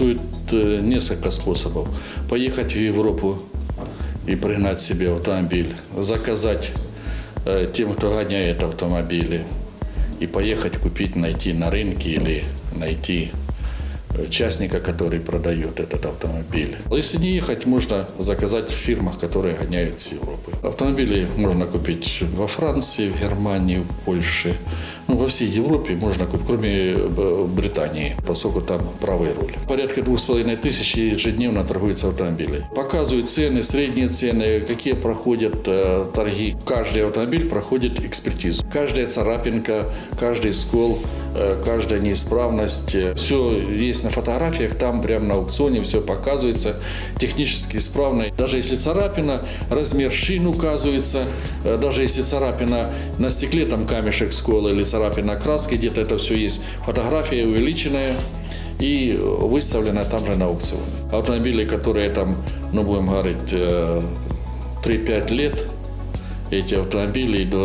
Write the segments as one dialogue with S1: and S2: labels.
S1: Существует несколько способов. Поехать в Европу и пригнать себе автомобиль, заказать тем, кто гоняет автомобили, и поехать купить, найти на рынке или найти частника, который продает этот автомобиль. Если не ехать, можно заказать в фирмах, которые гоняют с Европы. Автомобили можно купить во Франции, в Германии, в Польше. Во всей Европе можно купить, кроме Британии, поскольку там правый руль. Порядка 2500 ежедневно торгуются автомобили. Показывают цены, средние цены, какие проходят торги. Каждый автомобиль проходит экспертизу. Каждая царапинка, каждый скол, каждая неисправность. Все есть на фотографиях, там прямо на аукционе все показывается, технически исправно. Даже если царапина, размер шин указывается, даже если царапина на стекле, там камешек, скол или царапина краски, где-то это все есть. Фотография увеличенная и выставлена там же на аукционе. Автомобили, которые там, будем говорить, 3-5 лет, эти автомобили до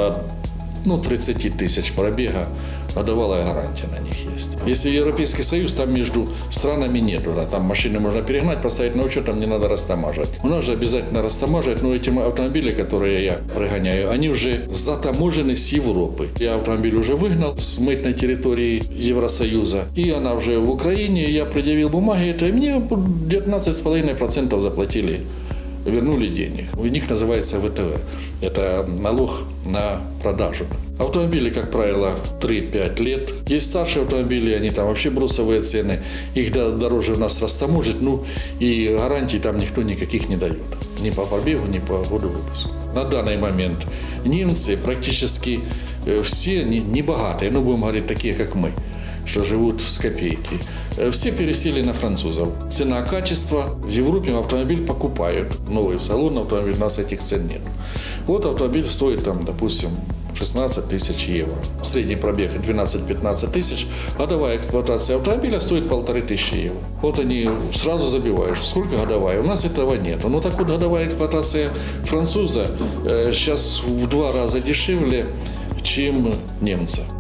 S1: 30 тысяч пробега, годовалая гарантия на них есть. Если Европейский Союз, там между странами нету. Да, там машины можно перегнать, поставить на учет, там не надо растамаживать. У нас же обязательно растамаживать, но эти автомобили, которые я пригоняю, они уже затаможены с Европы. Я автомобиль уже выгнал с мытной территории Евросоюза, и она уже в Украине, я предъявил бумаги, и мне 19,5% заплатили. Вернули денег. У них называется ВТВ. Это налог на продажу. Автомобили, как правило, 3-5 лет. Есть старшие автомобили, они там вообще бросовые цены. Их дороже у нас растаможить. И гарантий там никто никаких не дает. Ни по пробегу, ни по году выпуска. На данный момент немцы практически все не богатые, будем говорить, такие, как мы, что живут с копейки. Все пересели на французов. Цена, качество. В Европе автомобиль покупают. Новый салон автомобиль, у нас этих цен нет. Вот автомобиль стоит, допустим, 16 тысяч евро. Средний пробег 12-15 тысяч. Годовая эксплуатация автомобиля стоит 1500 евро. Вот они сразу забивают, сколько годовая. У нас этого нет. Так вот, годовая эксплуатация француза сейчас в 2 раза дешевле, чем немца.